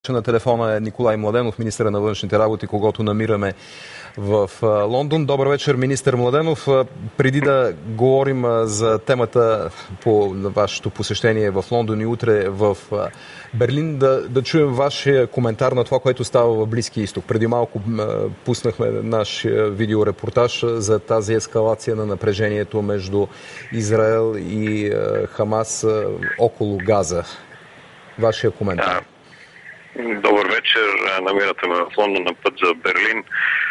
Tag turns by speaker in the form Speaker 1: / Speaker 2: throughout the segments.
Speaker 1: На телефона е Николай Младенов, министър на външните работи, когото намираме в Лондон. Добър вечер, министър Младенов. Преди да говорим за темата по вашето посещение в Лондон и утре в Берлин, да чуем вашия коментар на това, което става в Близкия изток. Преди малко пуснахме наш видеорепортаж за тази ескалация на напрежението между Израел и Хамас около Газа. Вашия коментар.
Speaker 2: Добър вечер. Намирате ме в Лондон на път за Берлин.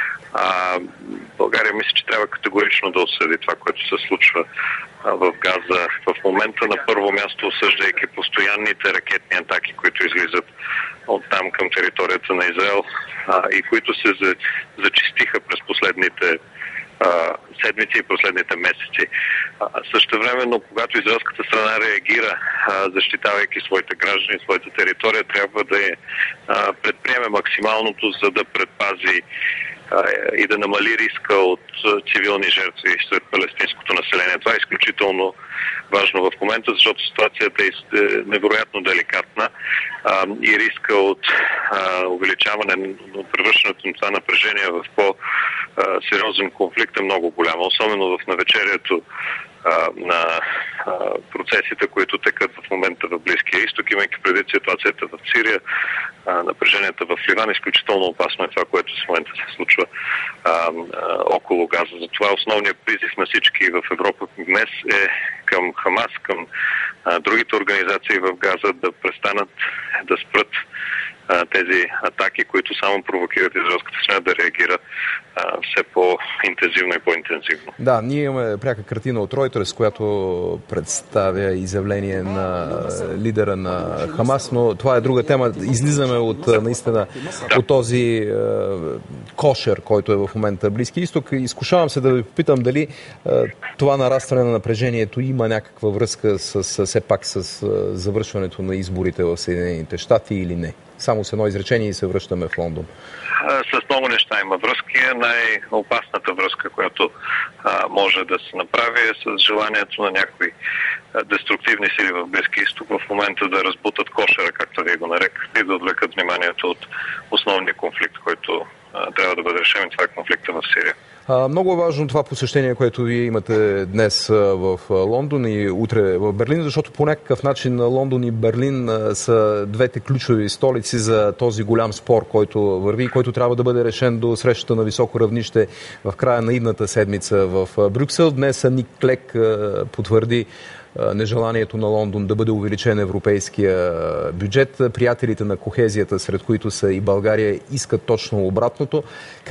Speaker 2: България мисля, че трябва категорично да осъди това, което се случва в Газа. В момента на първо място осъждайки постоянните ракетни атаки, които излизат оттам към територията на Израел и които се зачистиха през последните седмици и последните месеци. Същевременно, когато израелската страна реагира, защитавайки своите граждани, своята територия, трябва да предприеме максималното, за да предпази и да намали риска от цивилни жертви сред палестинското население. Това е изключително важно в момента, защото ситуацията е невероятно деликатна и риска от увеличаване на превръщането на това напрежение в по-сериозен конфликт е много голямо, особено в навечерието на процесите, които текат в момента в Близкия изток, имайки предвид ситуацията в Сирия, напреженията в Ливан. Изключително опасно е това, което в момента се случва около Газа. Затова основният призив на всички в Европа днес е към Хамас, към другите организации в Газа да престанат, да спрат тези атаки, които само провокират израелската страна да реагира все по-интензивно и по-интензивно.
Speaker 1: Да, ние имаме пряка картина от Reuters, която представя изявление на лидера на Хамас, но това е друга тема. Излизаме от наистина от този кошер, който е в момента Близки изток. Изкушавам се да ви попитам дали това нарастване на напрежението има някаква връзка все пак с завършването на изборите в Съединените щати или не. Само с едно изречение и се връщаме в Лондон.
Speaker 2: С много неща има връзки. Най-опасната връзка, която може да се направи е с желанието на някои деструктивни сили в Близкия изток в момента да разбутат кошера, както вие го нарекахте, и да отвлекат вниманието от основния конфликт, който трябва да бъде решен. Това е конфликта в Сирия.
Speaker 1: Много е важно това посещение, което вие имате днес в Лондон и утре в Берлин, защото по някакъв начин Лондон и Берлин са двете ключови столици за този голям спор, който върви и който трябва да бъде решен до срещата на високо равнище в края на идната седмица в Брюксел. Днес Ник Клек потвърди нежеланието на Лондон да бъде увеличен европейския бюджет. Приятелите на кохезията, сред които са и България, искат точно обратното.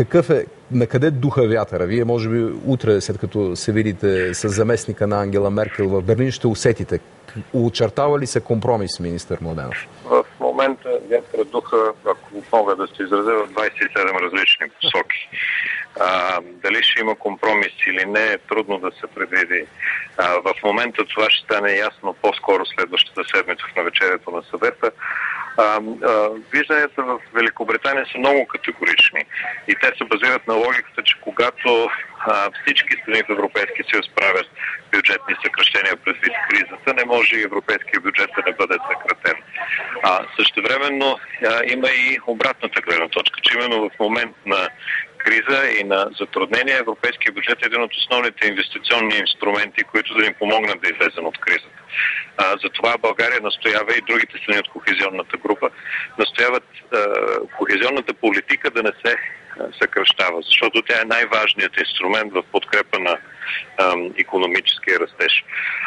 Speaker 1: На къде духа вятъра? Вие, може би, утре, след като се видите с заместника на Ангела Меркел в Берлин, ще усетите. Очертава ли се компромис, министър Младенов?
Speaker 2: В момента вятъра духа, ако мога да се изразя, в 27 различни посоки. Дали ще има компромис или не, е трудно да се предвиди. В момента това ще стане ясно по-скоро следващата седмица в навечерието на съвета. Вижданията в Великобритания са много категорични и те се базират на логиката, че когато всички страни в Европейския съюз правят бюджетни съкращения предвид кризата, не може и европейския бюджет да не бъде съкратен. Същевременно има и обратната гледна точка, че именно в момент на криза и на затруднения европейския бюджет е един от основните инвестиционни инструменти, които да ни помогнат да излезем от кризата. Затова България настоява и другите страни от кохезионната група настояват кохезионната политика да не се съкращава, защото тя е най-важният инструмент в подкрепа на икономическия растеж.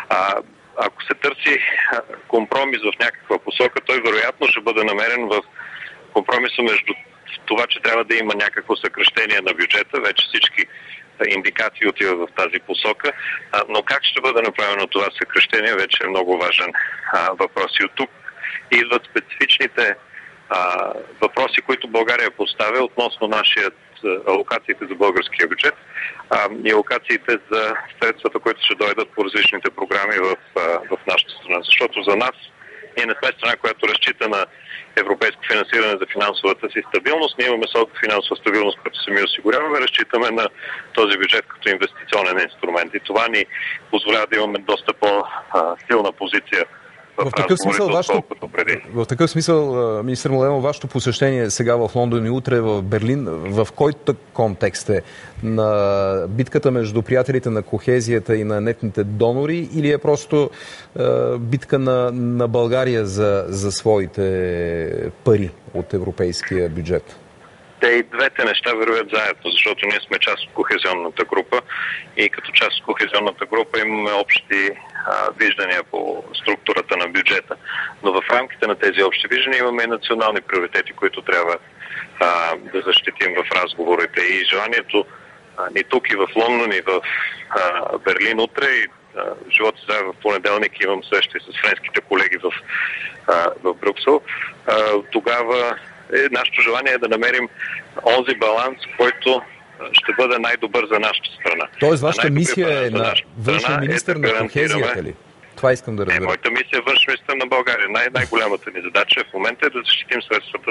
Speaker 2: Ако се търси компромис в някаква посока, той вероятно ще бъде намерен в компромиса между това, че трябва да има някакво съкращение на бюджета. Вече всички индикации отиват в тази посока, но как ще бъде направено това съкращение, вече е много важен въпрос. И от тук идват специфичните въпроси, които България поставя относно алокациите за българския бюджет и алокациите за средствата, които ще дойдат по различните програми в нашата страна. Защото за нас ние не сме страна, която разчита на европейско финансиране за финансовата си стабилност. Ние имаме собствена финансова стабилност, която сами осигуряваме. Разчитаме на този бюджет като инвестиционен инструмент. И това ни позволява да имаме доста по-силна позиция в разговорите, отколкото преди.
Speaker 1: В такъв смисъл, министър Младенов, вашето посещение сега в Лондон и утре в Берлин, в който контекст е? На битката между приятелите на кохезията и на нетните донори, или е просто битка на България за своите пари от европейския бюджет?
Speaker 2: Те и двете неща вървят заедно, защото ние сме част от кохезионната група и като част от кохезионната група имаме общи виждания по структурата на бюджета. Но в рамките на тези общи виждания имаме и национални приоритети, които трябва да защитим в разговорите. И желанието ни тук и в Лондон и в Берлин утре и живота заедно в понеделник имам срещи с френските колеги в Брюксел. Тогава нашето желание е да намерим онзи баланс, който ще бъде най-добър за нашата страна.
Speaker 1: Тоест, вашата мисия е на външен министър на кохезията ли? Това искам да разбера.
Speaker 2: Моята мисия е външен министър на България. Най-голямата ни задача в момента е да защитим средствата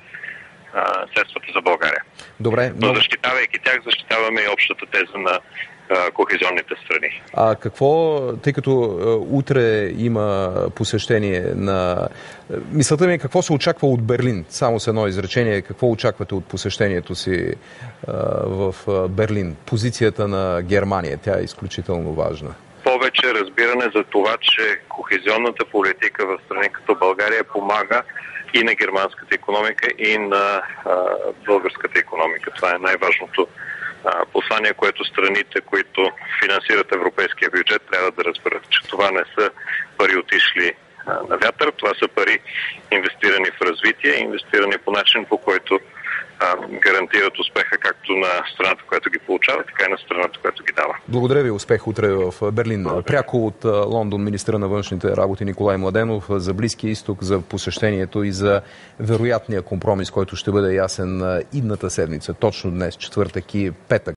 Speaker 2: за България.
Speaker 1: Добре.
Speaker 2: Но защитавайки тях, защитаваме и общата теза на кохезионните страни.
Speaker 1: А какво, тъй като утре има посещение на... Мисълта ми е какво се очаква от Берлин? Само с едно изречение, какво очаквате от посещението си в Берлин? Позицията на Германия, тя е изключително важна.
Speaker 2: Повече разбиране за това, че кохезионната политика в страни като България помага и на германската икономика, и на българската икономика. Това е най-важното послание, което страните, които финансират европейския бюджет, трябва да разберат, че това не са пари отишли на вятър, това са пари инвестирани в развитие, инвестирани по начин, по който гарантират успеха както на страната, която ги получава, така и на страната, която ги дава.
Speaker 1: Благодаря ви, успех утре в Берлин. Пряко от Лондон министъра на външните работи Николай Младенов за Близкия изток, за посещението и за вероятния компромис, който ще бъде ясен идната седмица, точно днес, четвъртък и петък.